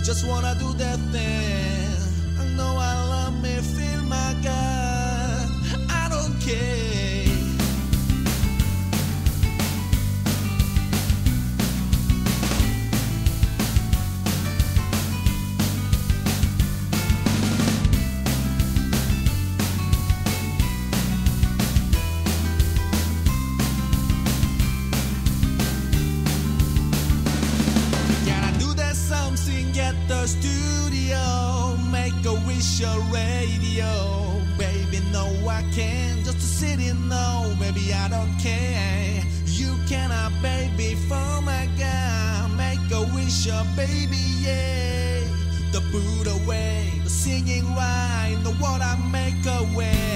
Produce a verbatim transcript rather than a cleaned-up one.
just wanna do that thing. I know I love me, feel my God. I don't care. At the studio, make a wish a radio. Baby, no, I can't just sit in, no, baby, I don't care. You cannot, baby, for my God. Make a wish, a baby, yeah. The Buddha way, the singing right, the what I make a way.